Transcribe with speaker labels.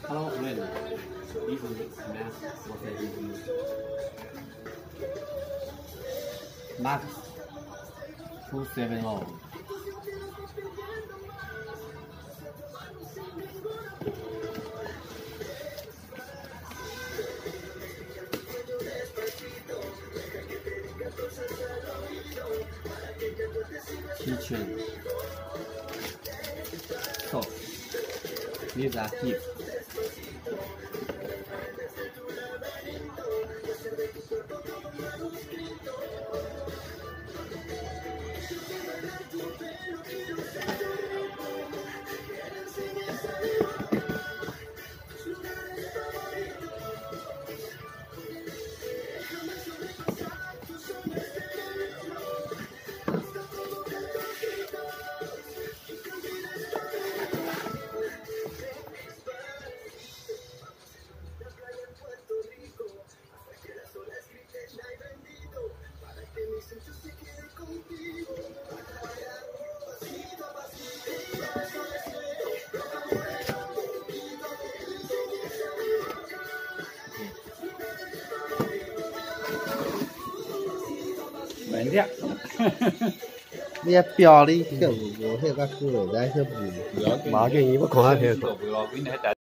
Speaker 1: Hello friend, this is Max 270. Kitchen. So, these are tips. Bánh đẹp.
Speaker 2: 你也标了一些，我那个是在是不？
Speaker 3: 马上你不看下去。